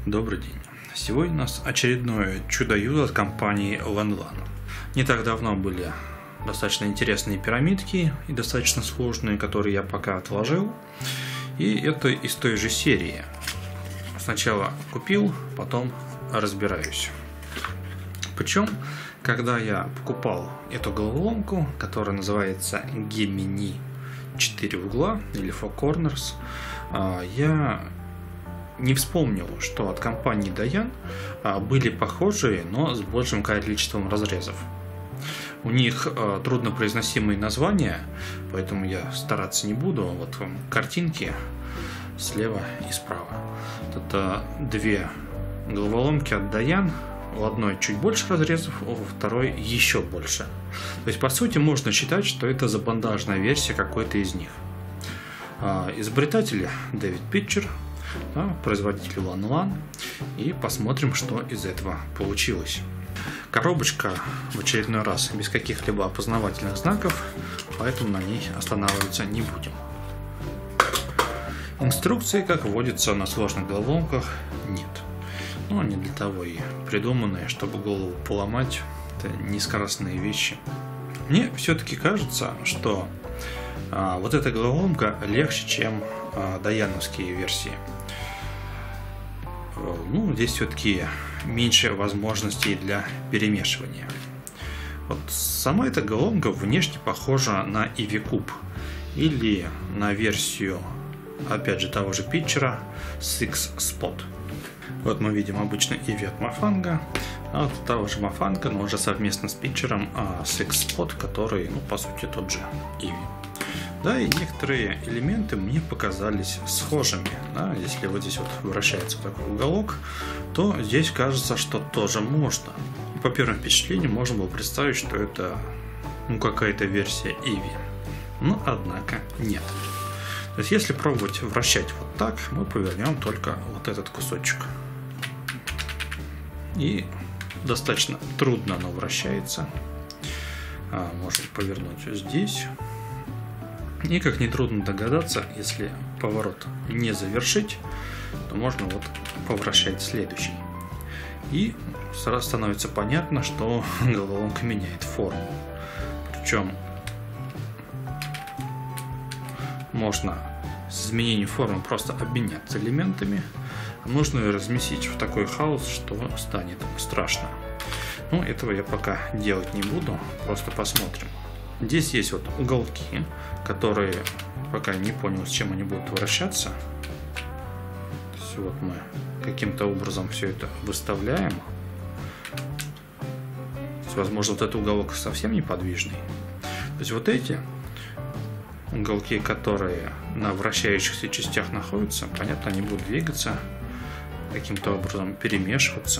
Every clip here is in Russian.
Добрый день. Сегодня у нас очередное чудо-юдо от компании Lanlan. Не так давно были достаточно интересные пирамидки и достаточно сложные, которые я пока отложил. И это из той же серии. Сначала купил, потом разбираюсь. Причем, когда я покупал эту головоломку, которая называется Gemini 4 угла или Four Corners, я не вспомнил, что от компании Dayan были похожие, но с большим количеством разрезов. У них труднопроизносимые названия, поэтому я стараться не буду. Вот вам картинки слева и справа. Это две головоломки от Dayan. У одной чуть больше разрезов, у второй еще больше. То есть, по сути, можно считать, что это забандажная версия какой-то из них. Изобретатели Дэвид Питчер, производитель Lanlan, и посмотрим, что из этого получилось. Коробочка в очередной раз без каких-либо опознавательных знаков, поэтому на ней останавливаться не будем. Инструкции, как водится на сложных головоломках, нет. Но они для того и придуманы, чтобы голову поломать. Это нескоростные вещи. Мне все-таки кажется, что вот эта головоломка легче, чем даяновские версии. Здесь все-таки меньше возможностей для перемешивания. Вот сама эта головоломка внешне похожа на Eevee Cube или на версию, опять же, того же Питчера Six Spot. Вот мы видим обычно Eevee от Mafang, а вот того же Mafang, но уже совместно с Питчером Six Spot, который, по сути, тот же Eevee. Да, и некоторые элементы мне показались схожими. Да, если вот здесь вот вращается такой уголок, то здесь кажется, что тоже можно. И по первым впечатлениям можно было представить, что это какая-то версия Eevee. Но однако нет. То есть если пробовать вращать вот так, мы повернем только вот этот кусочек. И достаточно трудно оно вращается. Можно повернуть здесь. И, как нетрудно догадаться, если поворот не завершить, то можно вот повращать следующий. И сразу становится понятно, что головоломка меняет форму. Причем можно с изменением формы просто обменяться элементами. Нужно ее разместить в такой хаос, что станет страшно. Но этого я пока делать не буду, просто посмотрим. Здесь есть вот уголки, которые пока не понял, с чем они будут вращаться. То есть вот мы каким-то образом все это выставляем. То есть, возможно, вот этот уголок совсем неподвижный. То есть вот эти уголки, которые на вращающихся частях находятся, понятно, они будут двигаться, каким-то образом перемешиваться.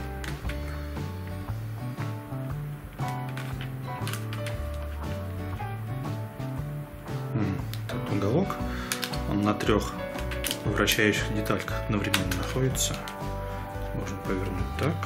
Этот уголок, он на трех вращающих детальках одновременно находится. Можно повернуть так,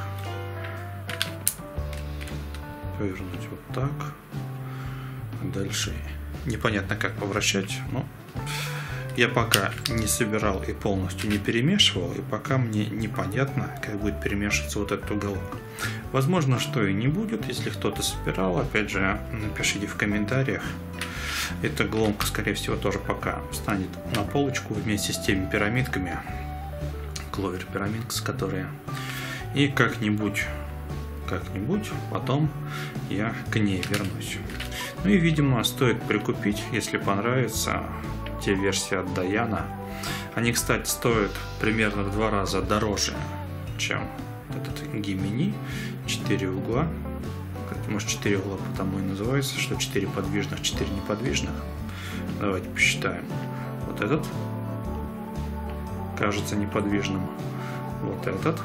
повернуть вот так. Дальше непонятно, как повращать, но я пока не собирал и полностью не перемешивал, и пока мне непонятно, как будет перемешиваться вот этот уголок. Возможно, что и не будет. Если кто-то собирал, опять же, напишите в комментариях. Эта головоломка, скорее всего, тоже пока встанет на полочку вместе с теми пирамидками, Clover Pyramids, которые. И как-нибудь потом я к ней вернусь. Ну и, видимо, стоит прикупить, если понравится, те версии от Dayan. Они, кстати, стоят примерно в 2 раза дороже, чем этот Gemini 4 угла. Может, 4 угла потому и называется, что 4 подвижных, 4 неподвижных. Давайте посчитаем. Вот этот кажется неподвижным. Вот этот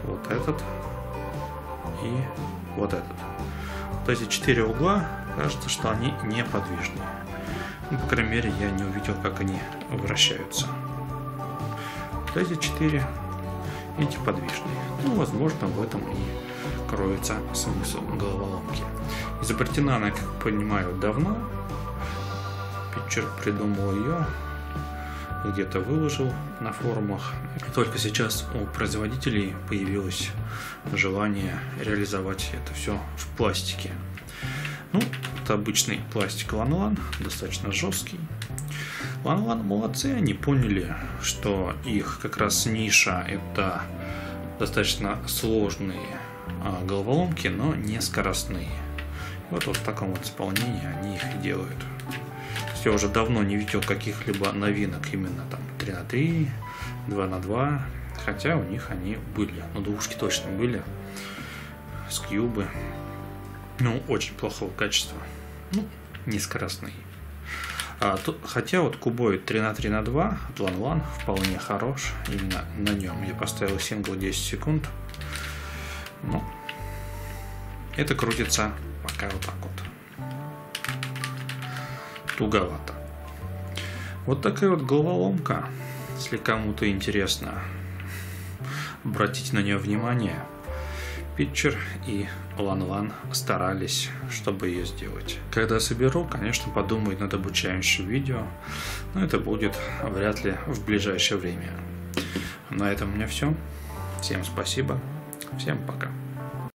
и вот этот. Вот эти 4 угла, кажется, что они неподвижные. По крайней мере, я не увидел, как они вращаются. Вот эти 4, эти подвижные. Возможно, в этом и кроется смысл головоломки. Изобретена она, как понимаю, давно. Питчер придумал ее, где-то выложил на форумах. И только сейчас у производителей появилось желание реализовать это все в пластике. Ну, это обычный пластик Lanlan, достаточно жесткий. Lanlan молодцы, они поняли, что их как раз ниша — это достаточно сложные головоломки, но не скоростные. И вот в таком вот исполнении они их и делают. То есть я уже давно не видел каких-либо новинок именно там 3×3, 2×2, хотя у них они были, ну двушки точно были, скьюбы, ну очень плохого качества, ну не скоростные. Хотя вот кубоид 3×3×2 от Lanlan вполне хорош, именно на нем я поставил сингл 10 секунд, но это крутится пока вот так вот, туговато. Вот такая вот головоломка. Если кому-то интересно, обратите на нее внимание. Pitcher и Lanlan старались, чтобы ее сделать. Когда соберу, конечно, подумаю над обучающим видео, но это будет вряд ли в ближайшее время. На этом у меня все. Всем спасибо. Всем пока.